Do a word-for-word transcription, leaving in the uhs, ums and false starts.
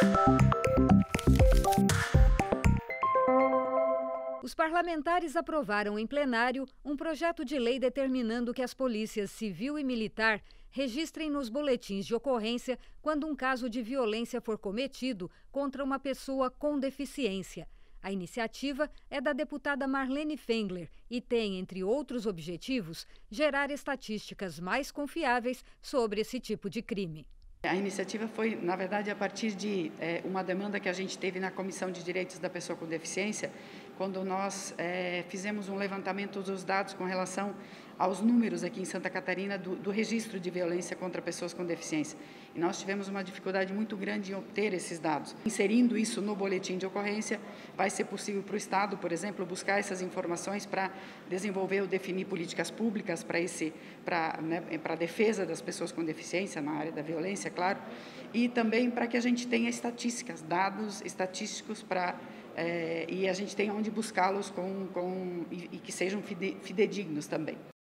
Os parlamentares aprovaram em plenário um projeto de lei determinando que as polícias civil e militar registrem nos boletins de ocorrência quando um caso de violência for cometido contra uma pessoa com deficiência. A iniciativa é da deputada Marlene Fengler e tem, entre outros objetivos, gerar estatísticas mais confiáveis sobre esse tipo de crime. A iniciativa foi, na verdade, a partir de é, uma demanda que a gente teve na Comissão de Direitos da Pessoa com Deficiência, quando nós é, fizemos um levantamento dos dados com relação aos números aqui em Santa Catarina do, do registro de violência contra pessoas com deficiência. E nós tivemos uma dificuldade muito grande em obter esses dados. Inserindo isso no boletim de ocorrência, vai ser possível para o Estado, por exemplo, buscar essas informações para desenvolver ou definir políticas públicas para esse, para, né, para a defesa das pessoas com deficiência na área da violência, claro, e também para que a gente tenha estatísticas, dados estatísticos para é, e a gente tenha onde buscá-los com, com, e, e que sejam fide, fidedignos também.